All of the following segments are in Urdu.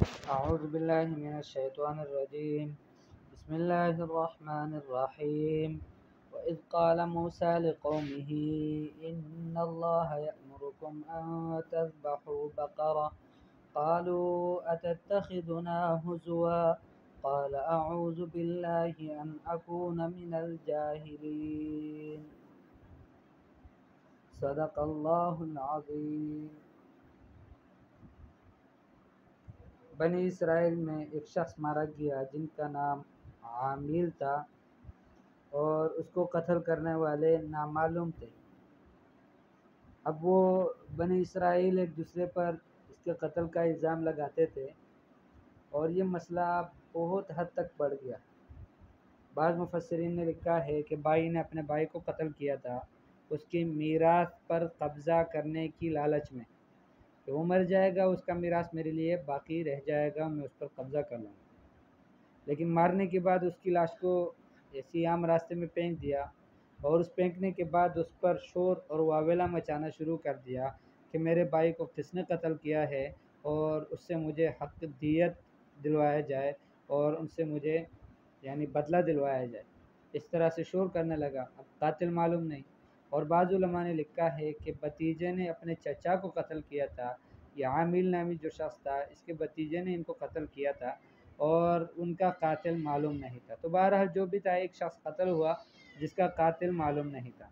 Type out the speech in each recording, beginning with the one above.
أعوذ بالله من الشيطان الرجيم. بسم الله الرحمن الرحيم. وإذ قال موسى لقومه إن الله يأمركم أن تذبحوا بقرة قالوا أتتخذنا هزوا قال أعوذ بالله أن أكون من الجاهلين. صدق الله العظيم. بنی اسرائیل میں ایک شخص مارا گیا جن کا نام عامل تھا اور اس کو قتل کرنے والے نامعلوم تھے۔ اب وہ بنی اسرائیل ایک دوسرے پر اس کے قتل کا الزام لگاتے تھے اور یہ مسئلہ بہت حد تک بڑھ گیا۔ بعض مفسرین نے لکھا ہے کہ بھائی نے اپنے بھائی کو قتل کیا تھا اس کی میراث پر قبضہ کرنے کی لالچ میں کہ وہ مر جائے گا، اس کا میراث میرے لیے باقی رہ جائے گا، میں اس پر قبضہ کر لوں گا۔ لیکن مارنے کے بعد اس کی لاش کو ایسی عام راستے میں پھینک دیا اور اس پھینکنے کے بعد اس پر شور اور واویلا مچانا شروع کر دیا کہ میرے بھائی کو کس نے قتل کیا ہے اور اس سے مجھے حق دیت دلوایا جائے اور ان سے مجھے بدلہ دلوایا جائے۔ اس طرح سے شور کرنے لگا۔ اب قاتل معلوم نہیں، اور بعض علماء نے لکھا ہے کہ بھتیجے نے اپنے چچا کو قتل کیا تھا۔ یہ عامل نامی جو شخص تھا اس کے بھتیجے نے ان کو قتل کیا تھا اور ان کا قاتل معلوم نہیں تھا۔ تو بہرحال جو بھی تھا ایک شخص قتل ہوا جس کا قاتل معلوم نہیں تھا۔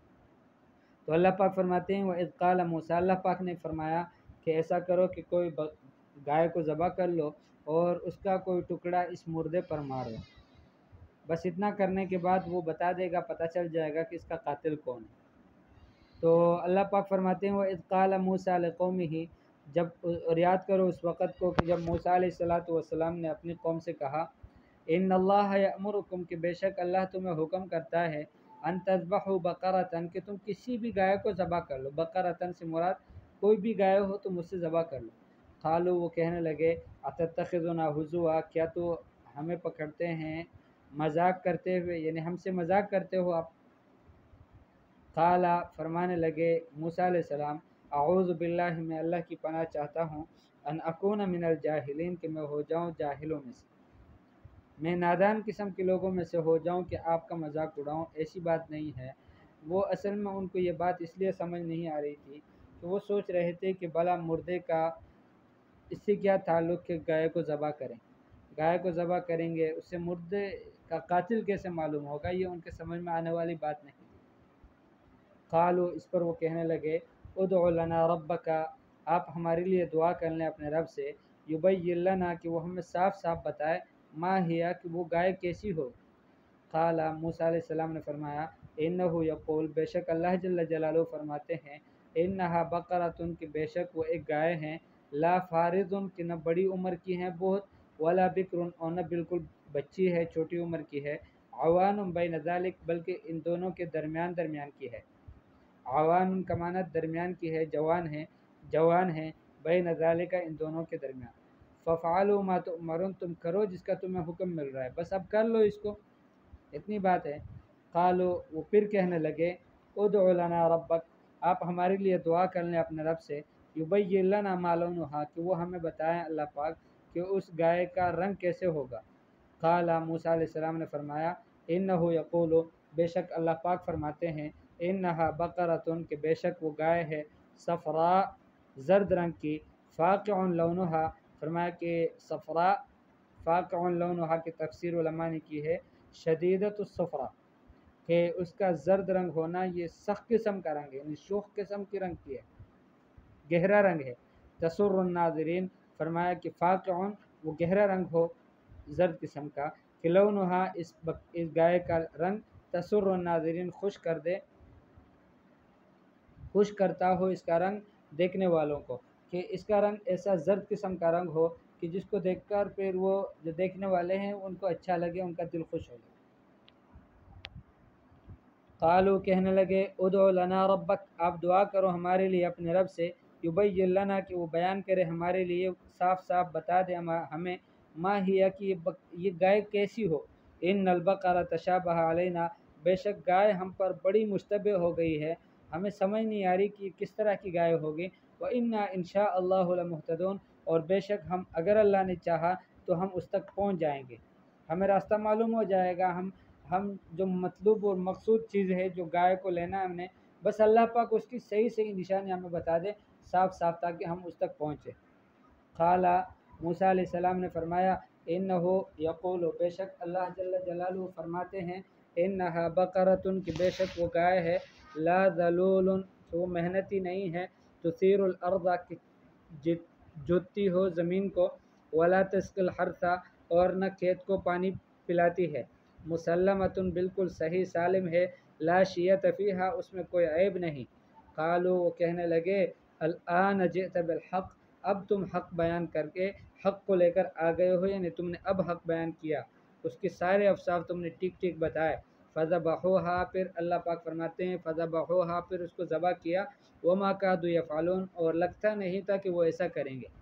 تو اللہ پاک فرماتے ہیں وَإِذْ قَالَ مُوسَىٰ، اللہ پاک نے فرمایا کہ ایسا کرو کہ کوئی گائے کو ذبح کر لو اور اس کا کوئی ٹکڑا اس مردے پر مارو۔ بس اتنا کرنے کے بعد وہ بتا دے گا، پتہ چل جائے گا کہ اس کا قاتل کون ہے۔ تو اللہ پاک فرماتے ہیں وَإِذْ قَالَ مُوسَىٰ لِقَوْمِهِ، اور یاد کرو اس وقت کو کہ جب موسیٰ علیہ السلام نے اپنی قوم سے کہا ان اللہ یأمرکم، کہ بے شک اللہ تمہیں حکم کرتا ہے ان تذبحوا بقرۃ، کہ تم کسی بھی گائے کو ذبح کر لو۔ بقرۃ سے مراد کوئی بھی گائے ہو تم اس سے ذبح کر لو۔ قالوا، وہ کہنے لگے اتتخذنا ہزوا، کیا تو ہمیں پکڑتے ہیں مذاق کرتے ہوئے، ہم سے مذاق کرتے ہو آپ۔ قال، فرمانے لگے موسیٰ علیہ السلام اعوذ باللہ، میں اللہ کی پناہ چاہتا ہوں، ان اکون من الجاہلین، کہ میں ہو جاؤں جاہلوں میں سے، میں نادان قسم کے لوگوں میں سے ہو جاؤں کہ آپ کا مذاق اڑاؤں۔ ایسی بات نہیں ہے۔ وہ اصل میں ان کو یہ بات اس لیے سمجھ نہیں آ رہی تھی کہ وہ سوچ رہے تھے کہ بھلا مردے کا اس سے کیا تعلق کہ گائے کو ذبح کریں، گائے کو ذبح کریں گے اس سے مردے کا قاتل کیسے معلوم ہوگا، یہ ان کے سمجھ میں آنے والی بات نہیں تھی۔ قالوا، اس پر وہ کہنے لگے ادع لنا ربک، آپ ہمارے لیے دعا کر لیں اپنے رب سے، یبین لنا، کہ وہ ہمیں صاف صاف بتائے، ما ہیا، کہ وہ گائے کیسی ہو۔ قال، موسیٰ علیہ السلام نے فرمایا انہ یقول، بے شک اللہ جل جلالہ فرماتے ہیں، انہا بقرۃ، کہ بے شک وہ ایک گائے ہیں، لا فارض، کہ نہ بڑی عمر کی ہیں بہت، ولا بکر، اور نہ بالکل بچی ہے چھوٹی عمر کی ہے، عوان بین ذالک، بلکہ ان دونوں کے درمیان کی ہے۔ عوان کا معنی درمیان کی ہے، جوان ہے، بین ذالک، ان دونوں کے درمیان۔ ففعلوا ما تؤمرون، تم کرو جس کا تمہیں حکم مل رہا ہے، بس اب کر لو اس کو، اتنی بات ہے۔ قالوا، وہ پھر کہنے لگے ادع لنا ربک، آپ ہمارے لیے دعا کر لیں اپنے رب سے، یبین لنا ما لونھا، کہ وہ ہمیں بتائیں اللہ پاک کہ اس گائے کا رنگ کیسے ہوگا۔ قال، موسیٰ علیہ السلام نے فرمایا انہ یقول، بے شک اللہ پاک فرماتے ہیں، انہا بقرۃ، کہ بے شک وہ گائے ہے، صفراء، زرد رنگ کی، فاقع لونھا، فرمایا کہ صفراء فاقع لونھا کی تفسیر علماء نے کی ہے شدیدۃ الصفرا، کہ اس کا زرد رنگ ہونا یہ سخت قسم کا رنگ ہے، شوخ قسم کی رنگ کی ہے، گہرا رنگ ہے۔ تسر الناظرین، فرمایا کہ فاقع، وہ گہرا رنگ ہو زرد قسم کا، کہ لونھا، اس گائے کا رنگ، تسر الناظرین، خوش کرتا ہو اس کا رنگ دیکھنے والوں کو، کہ اس کا رنگ ایسا زرد قسم کا رنگ ہو کہ جس کو دیکھ کر پھر وہ جو دیکھنے والے ہیں ان کو اچھا لگے، ان کا دل خوش ہو جائے۔ قالوا، کہنے لگے ادع لنا ربک، آپ دعا کرو ہمارے لیے اپنے رب سے، یبین لنا، کہ وہ بیان کرے ہمارے لیے، صاف صاف بتا دے ہمیں، ما ہیا، کہ یہ گائے کیسی ہو، ان البقرۃ تشابہ علینا، بے شک گائے ہم پر بڑی مشتبہ ہو گئی ہے، ہمیں سمجھ نہیں آ رہی کہ کس طرح کی گائے ہوگی، وَإِنَّا إِن شَاءَ اللَّهُ لَمُهْتَدُونَ، اور بے شک ہم اگر اللہ نے چاہا تو ہم اس تک پہنچ جائیں گے، ہمیں راستہ معلوم ہو جائے گا۔ ہم جو مطلوب اور مقصود چیز ہے جو گائے کو لینا ہے ہم نے، بس اللہ پاک اس کی صحیح صحیح نشانی ہمیں بتا دے صاف صاف، تاکہ ہم اس تک پہنچے۔ قالا، موسیٰ علیہ السلام نے فرمایا، انہو یقول، بے شک اللہ جل جلالہ فرماتے ہیں، انہا بقرۃ، کہ بے شک وہ گائے ہے، لا ذلول، وہ محنتی نہیں ہے، تثیر الارض، کہ جوتتی ہو زمین کو، ولا تسقی الحرث، اور نہ کھیت کو پانی پلاتی ہے، مسلمۃ، بالکل صحیح سالم ہے، لا شیۃ فیہا، اس میں کوئی عیب نہیں۔ قالوا، وہ کہنے لگے، الآن جئت بالحق، اب تم حق بیان کر کے حق کو لے کر آ گئے ہو، یعنی تم نے اب حق بیان کیا، اس کے سارے اوصاف تم نے ٹھیک ٹھیک بتائے۔ فذبحوها، پھر اللہ پاک فرماتے ہیں فذبحوها، پھر اس کو ذبح کیا، وما كادوا يفعلون، اور لگتا نہیں تھا کہ وہ ایسا کریں گے۔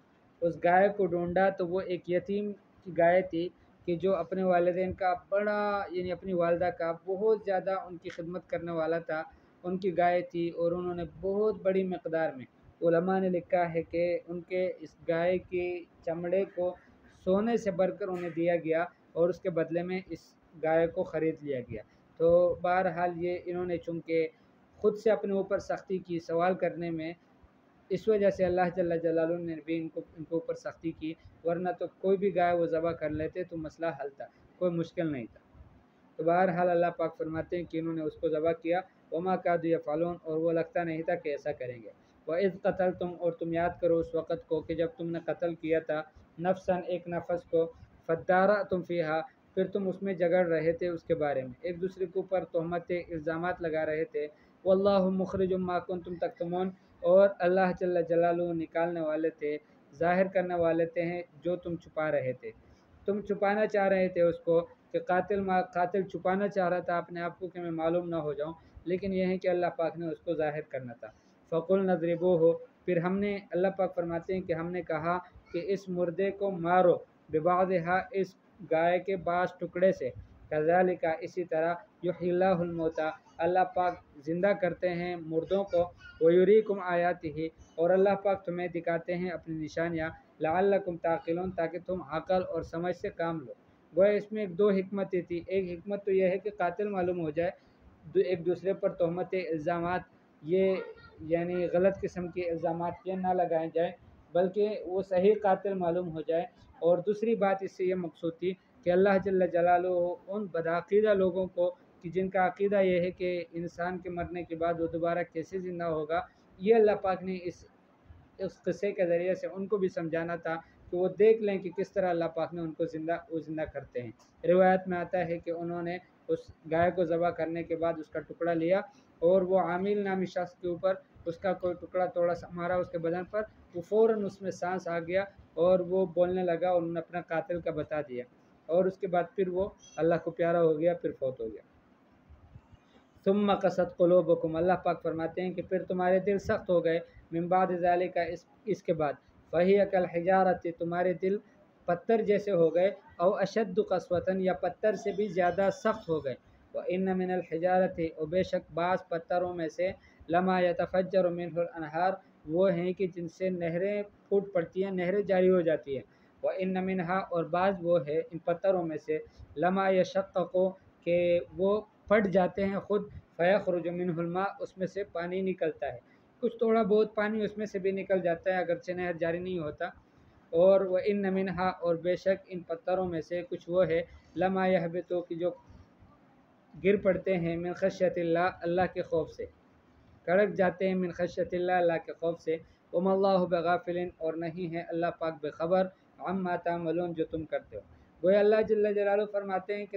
اس گائے کو ڈھونڈا تو وہ ایک یتیم کی گائے تھی، کہ جو اپنے والدین کا بڑا، یعنی اپنی والدہ کا بہت زیادہ ان کی خدمت کرنے والا تھا، ان کی گائے تھی، اور انہوں نے بہت بڑی مقدار میں، علماء نے لکھا ہے کہ ان کے اس گائے کی چمڑے کو سونے سے بھر کر انہیں دیا گیا، اور اس کے بدلے میں اس گائے کو خرید لیا گیا۔ تو بہرحال یہ انہوں نے چونکہ خود سے اپنے اوپر سختی کی سوال کرنے میں، اس وجہ سے اللہ جل جلالہ نے بھی ان کے اوپر سختی کی، ورنہ تو کوئی بھی گائے وہ ذبح کر لیتے تو مسئلہ حل تھا، کوئی مشکل نہیں تھا۔ تو بہرحال اللہ پاک فرماتے ہیں کہ انہوں نے اس کو ذبح کیا، وما كادوا يفعلون، اور وہ لگتا نہیں تھا کہ ایسا کریں گے۔ وَإِذْ قَتَلْتُمْ، اور تم یاد کرو اس وقت کو کہ جب تم نے قتل کیا تھا، نفساً، ایک نفس کو، فَادَّارَأْتُمْ فِيهَا، پھر تم اس میں جگڑ رہے تھے اس کے بارے میں، ایک دوسرے کے اوپر تہمتیں، الزامات لگا رہے تھے۔ وَاللَّهُ مُخْرِجٌ مَا كُنتُمْ تَكْتُمُونَ، اور اللہ جل جلالہ نکالنے والے تھے، ظاہر کرنے والے تھے ہیں جو تم چھپا رہے تھے۔ تم چھپانا چاہ رہے تھے اس کو، کہ قاتل چھپانا چاہ رہا تھا اپنے آپ کو کہ میں معلوم نہ ہو جاؤں، لیکن یہ ہے کہ اللہ پاک نے اس کو ظاہر کرنا تھا۔ فَقُلْنَا اضْرِبُوهُ، پھر ہم نے، اللہ پاک فرماتے ہیں کہ ہم نے کہا کہ اس مردے کو مارو، بِبَعْضِهَا، اس گائے کے بعض ٹکڑے سے، كَذَلِكَ، اسی طرح، يُحْيِي اللَّهُ الْمَوْتَى، اللہ پاک زندہ کرتے ہیں مردوں کو، وَيُرِيكُمْ آيَاتِهِ، اور اللہ پاک تمہیں دکھاتے ہیں اپنی نشانیاں، لَعَلَّكُمْ تَعْقِلُونَ، تاکہ تم عقل اور سمجھ سے کام لو۔ گویا اس میں دو حکمتیں تھی، ایک حکمت تو یہ ہے کہ قاتل معلوم ہو جائے، ایک دوسرے پر تہمتیں، الزامات، یہ یعنی غلط قسم کے الزامات یہ نہ لگائے جائیں، بلکہ وہ صحیح قاتل معلوم ہو جائے۔ اور دوسری بات اس سے یہ مقصود تھی کہ اللہ جل جلالہ ان بدعقیدہ لوگوں کو، کہ جن کا عقیدہ یہ ہے کہ انسان کے مرنے کے بعد وہ دوبارہ کیسے زندہ ہوگا، یہ اللہ پاک نے اس قصے کے ذریعے سے ان کو بھی سمجھانا تھا، کہ وہ دیکھ لیں کہ کس طرح اللہ پاک نے ان کو زندہ کرتے ہیں۔ روایت میں آتا ہے کہ انہوں نے اس گائے کو ذبح کرنے کے بعد اس کا ٹکڑا لیا، اور وہ عامل نامی شخص کے اوپر اس کا کوئی ٹکڑا تھوڑا سا مارا اس کے بدن پر، وہ فوراً اس میں سانس آ گیا، اور وہ بولنے لگا، اور انہوں نے اپنا قاتل کا بتا دیا، اور اس کے بعد پھر وہ اللہ کو پیارا ہو گیا، پھر فوت ہو گیا۔ ثم قست قلوبکم، اللہ پاک فرماتے ہیں کہ پھر تمہارے دل سخت ہو گئے، من بعد ذالک، اس کے بعد، فہی کالحجارۃ، تمہارے دل پتھر جیسے ہو گئے، او اشد قسوۃ، یا پتھر سے بھی زیادہ سخت ہو گئے۔ وان من الحجارۃ، اور بے شک بعض پتھروں میں سے، لما یتفجر منہ الانہار، وہ ہیں کہ جن سے نہریں پھوٹ پڑتی ہیں، نہریں جاری ہو جاتی ہیں۔ وان منہا، اور بعض وہ ہے ان پتھروں میں سے، لما یشقق، کہ وہ پھٹ جاتے ہیں خود، فیخرج منہ الماء، اس میں سے پانی نکلتا ہے، کچھ تھوڑا بہت پانی اس میں سے بھی نکل جاتا ہے اگرچہ نہر جاری نہیں ہوتا۔ اور وان منہا، اور بے شک ان پتھروں میں سے کچھ وہ ہے، لما یہبط، کہ جو گر پڑتے ہیں، من خشیت اللہ، اللہ کے خوف سے کڑک جاتے ہیں، من خشیت اللہ، اللہ کے خوف سے۔ وما اللہ بغافل، اور نہیں ہے اللہ پاک بے خبر، عما تعملون، جو تم کرتے ہو۔ گویا اللہ جل جلالہ فرماتے ہیں کہ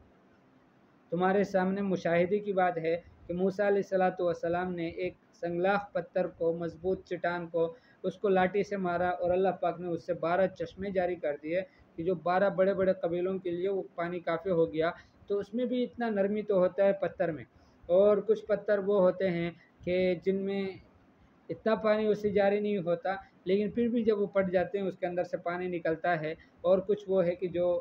تمہارے سامنے مشاہدے کی بات ہے کہ موسیٰ علیہ السلام نے ایک سنگلاخ پتھر کو، مضبوط چٹان کو، اس کو لاٹھی سے مارا، اور اللہ پاک نے اس سے 12 چشمے جاری کر دیے، کہ جو 12 بڑے بڑے قبیلوں کے لیے وہ پانی کافی ہو گیا۔ تو اس میں بھی اتنا نرمی تو ہوتا ہے پتھر میں، اور کچھ پتھر وہ ہوتے ہیں کہ جن میں اتنا پانی اس سے جاری نہیں ہوتا، لیکن پھر بھی جب وہ پٹ جاتے ہیں اس کے اندر سے پانی نکلتا ہے، اور کچھ وہ ہے کہ جو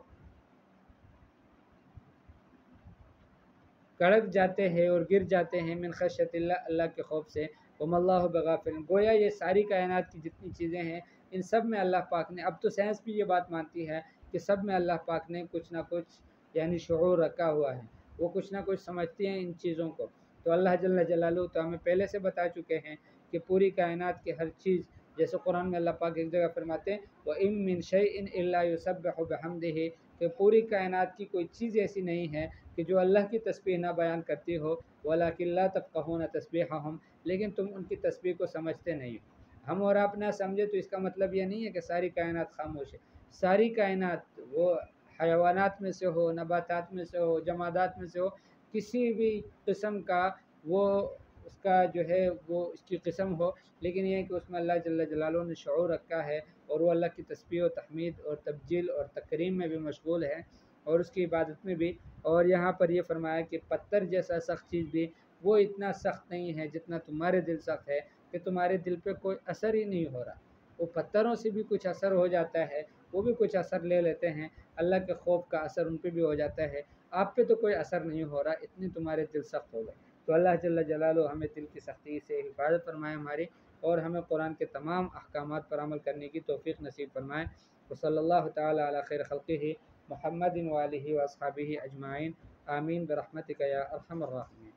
کڑک جاتے ہیں اور گر جاتے ہیں، من خشیت اللہ، اللہ کے خوف سے۔ وما اللہ بغافل، گویا یہ ساری کائنات کی جتنی چیزیں ہیں ان سب میں اللہ پاک نے، اب تو سائنس بھی یہ بات مانتی ہے کہ سب میں اللہ پاک نے کچھ نہ کچھ یعنی شعور رکھا ہوا ہے، وہ کچھ نہ کچھ سمجھتے ہیں ان چیزوں کو۔ تو اللہ جل جلالہ تو ہمیں پہلے سے بتا چکے ہیں کہ پوری کائنات کی ہر چیز، جیسے قرآن میں اللہ پاک ایک جگہ فرماتے ہیں وَإِن مِّن شَيْءٍ إِلَّا يُسَبِّحُ بِحَمْدِهِ، کہ پوری کائنات کی کوئی چیز ایسی نہیں ہے کہ جو اللہ کی تسبیح نہ بیان کرتی ہو، وَلَٰكِن لَّا تَفْقَهُونَ تَسْبِيحَهُمْ، لیکن تم ان کی تسبیح کو سمجھتے نہیں ہو۔ ہم اور آپ نہ سمجھے تو اس کا مطلب یہ نہیں ہے کہ ساری کائنات خاموش ہے، ساری کائنات، وہ حیوانات میں سے ہو، نباتات میں سے ہو، جمادات میں سے ہو، کسی بھی قسم کا وہ اس کا جو ہے وہ اس کی قسم ہو، لیکن یہ ہے کہ اس میں اللہ جل جلالہ نے شعور رکھا ہے، اور وہ اللہ کی تسبیح و تحمید اور تبجیل اور تکریم میں بھی مشغول ہے، اور اس کی عبادت میں بھی۔ اور یہاں پر یہ فرمایا کہ پتھر جیسا سخت چیز بھی وہ اتنا سخت نہیں ہے جتنا تمہارے دل سخت ہے، کہ تمہارے دل پہ کوئی اثر ہی نہیں ہو رہا۔ وہ پتھروں سے بھی کچھ اثر ہو جاتا ہے، وہ بھی کچھ اثر لے لیتے ہیں، اللہ کے خوف کا اثر ان پہ بھی ہو جاتا ہے، آپ پہ تو کوئی اثر نہیں ہو رہا، اتنے تمہارے دل سخت ہو گئے۔ تو اللہ جل جلالہ ہمیں دل کی سختی سے حفاظت فرمائے ہماری، اور ہمیں قرآن کے تمام احکامات پر عمل کرنے کی توفیق نصیب فرمائے۔ وصلی اللہ تعالی علی خیر خلقہ محمد وآلہ واصحابہ اجمعین، آمین برحمتک یا ارحم الراحمین۔